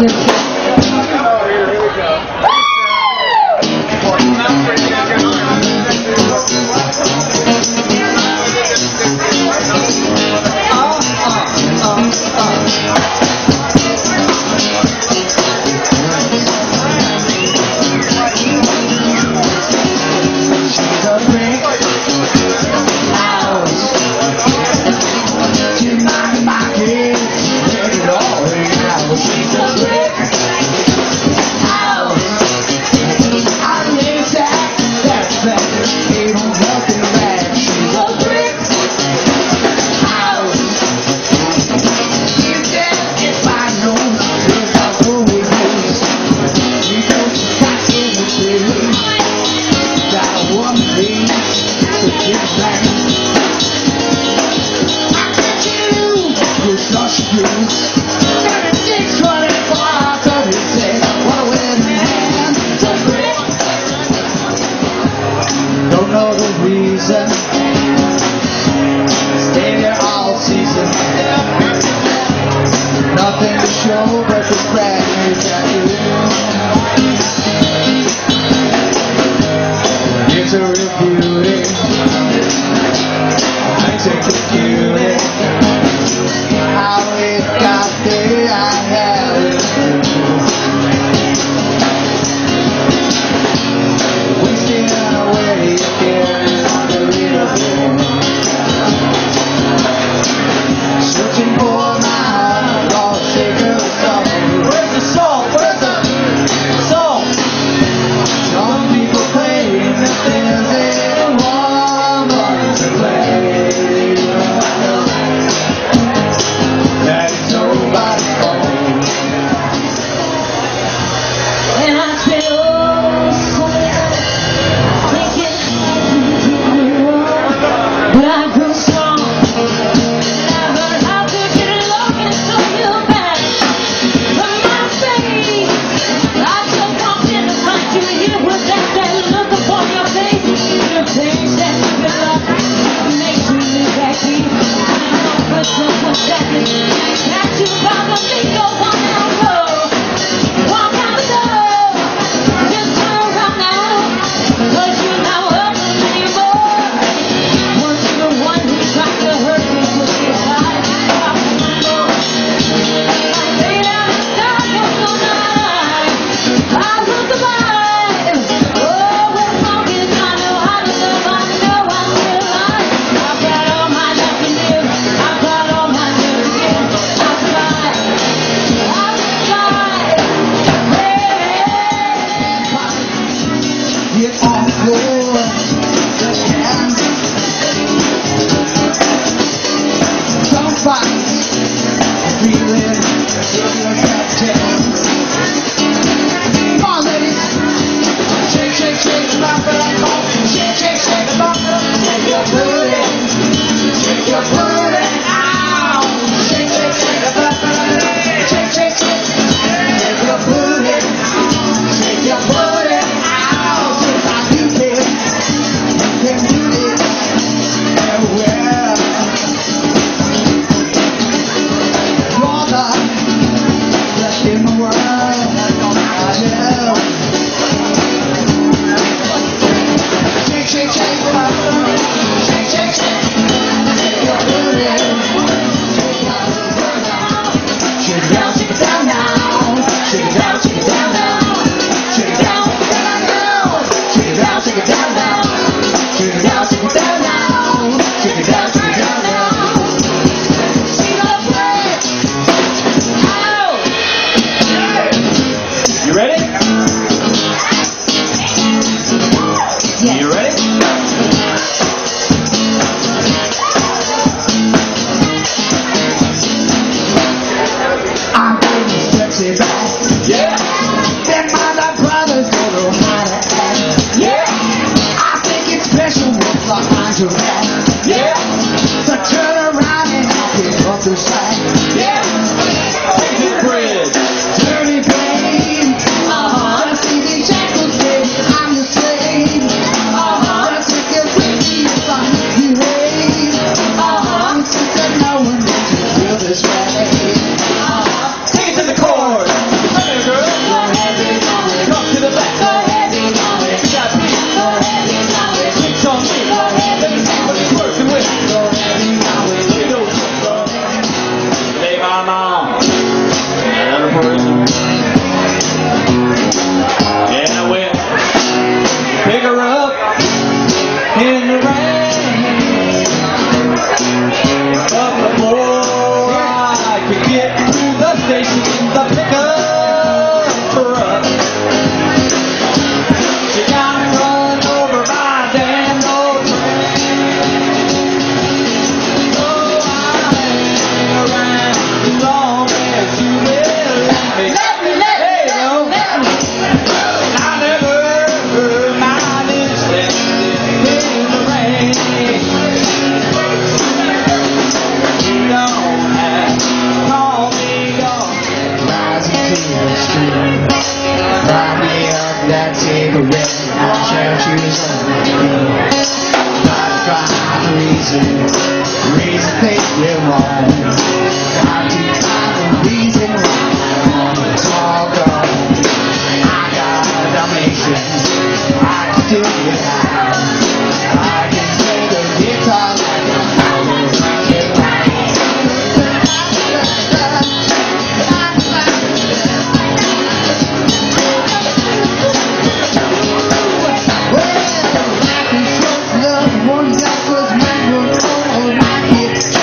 Nothing to show but the brand new tattoo. It's a real beauty. I take the beauty. How it got there, I have it. Wasting away again on the little bit. Searching for my Take it to the chorus. reason things went wrong. Got to find a reason why I wanna talk on. I got domination, I can do it now. I can play the guitar like a power rocket light. Well, life is short, love, one that was meant for all I get.